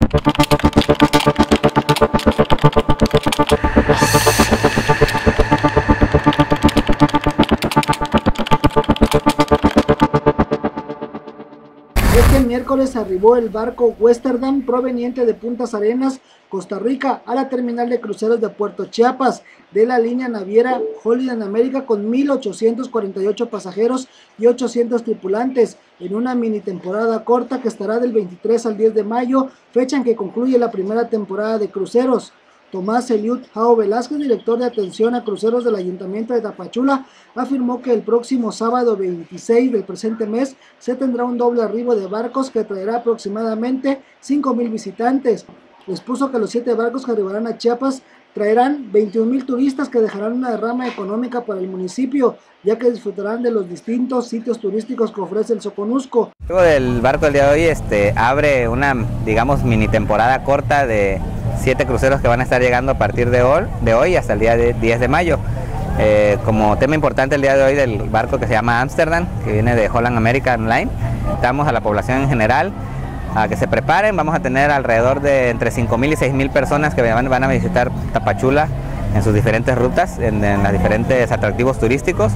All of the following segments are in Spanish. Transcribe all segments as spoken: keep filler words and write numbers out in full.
Este miércoles arribó el barco Westerdam proveniente de Puntas Arenas, Costa Rica, a la terminal de cruceros de Puerto Chiapas de la línea naviera Holiday America con mil ochocientos cuarenta y ocho pasajeros y ochocientos tripulantes en una mini temporada corta que estará del veintitrés al diez de mayo, fecha en que concluye la primera temporada de cruceros. Tomás Eliud Jao Velázquez, director de atención a cruceros del Ayuntamiento de Tapachula, afirmó que el próximo sábado veintiséis del presente mes se tendrá un doble arribo de barcos que traerá aproximadamente cinco mil visitantes. Expuso que los siete barcos que arribarán a Chiapas traerán veintiún mil turistas que dejarán una derrama económica para el municipio, ya que disfrutarán de los distintos sitios turísticos que ofrece el Soconusco. El barco del día de hoy este, abre una, digamos, mini temporada corta de siete cruceros que van a estar llegando a partir de hoy, de hoy hasta el día de diez de mayo. Eh, como tema importante el día de hoy del barco que se llama Amsterdam, que viene de Holland American Line, estamos a la población en general a que se preparen. Vamos a tener alrededor de entre cinco mil y seis mil personas que van, van a visitar Tapachula en sus diferentes rutas, en, en los diferentes atractivos turísticos.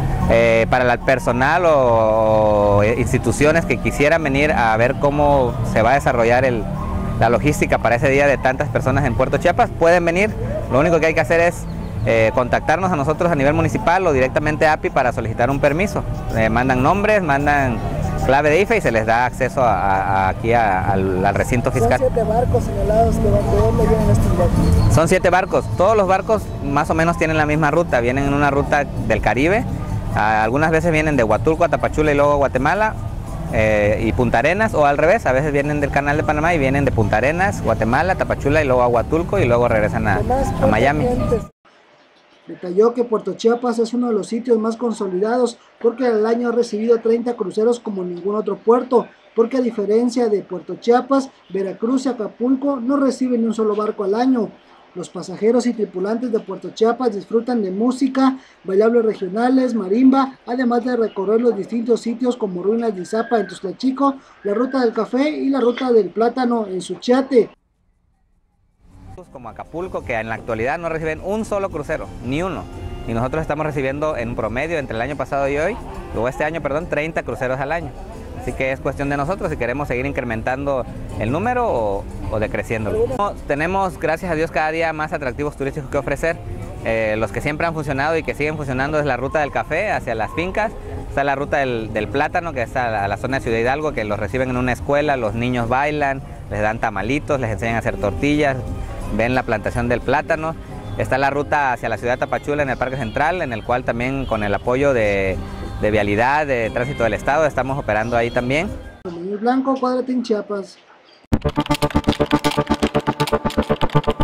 Eh, para el personal o, o instituciones que quisieran venir a ver cómo se va a desarrollar el, la logística para ese día de tantas personas en Puerto Chiapas, pueden venir. Lo único que hay que hacer es eh, contactarnos a nosotros a nivel municipal o directamente a A P I para solicitar un permiso. Eh, mandan nombres, mandan clave de I F E y se les da acceso a, a, aquí a, al, al recinto fiscal. Son siete barcos señalados que van. ¿De dónde vienen estos barcos? Son siete barcos. Todos los barcos más o menos tienen la misma ruta. Vienen en una ruta del Caribe. Ah, algunas veces vienen de Huatulco a Tapachula y luego a Guatemala eh, y Punta Arenas, o al revés, a veces vienen del Canal de Panamá y vienen de Punta Arenas, Guatemala, Tapachula y luego a Huatulco y luego regresan a, a Miami. Detalló que Puerto Chiapas es uno de los sitios más consolidados porque al año ha recibido treinta cruceros como ningún otro puerto, porque a diferencia de Puerto Chiapas, Veracruz y Acapulco no reciben ni un solo barco al año. Los pasajeros y tripulantes de Puerto Chiapas disfrutan de música, bailables regionales, marimba, además de recorrer los distintos sitios como Ruinas de Izapa en Tuxtlachico, la Ruta del Café y la Ruta del Plátano en Suchiate. Como Acapulco, que en la actualidad no reciben un solo crucero, ni uno. Y nosotros estamos recibiendo en promedio entre el año pasado y hoy, o este año, perdón, treinta cruceros al año. Así que es cuestión de nosotros si queremos seguir incrementando el número o, o decreciéndolo. Tenemos, gracias a Dios, cada día más atractivos turísticos que ofrecer. Eh, los que siempre han funcionado y que siguen funcionando es la Ruta del Café hacia las fincas. Está la Ruta del, del Plátano, que está a la, a la zona de Ciudad Hidalgo, que los reciben en una escuela, los niños bailan, les dan tamalitos, les enseñan a hacer tortillas, ven la plantación del plátano. Está la ruta hacia la ciudad de Tapachula en el Parque Central, en el cual también con el apoyo de, de Vialidad, de Tránsito del Estado, estamos operando ahí también. Blanco, Cuadratín, Chiapas.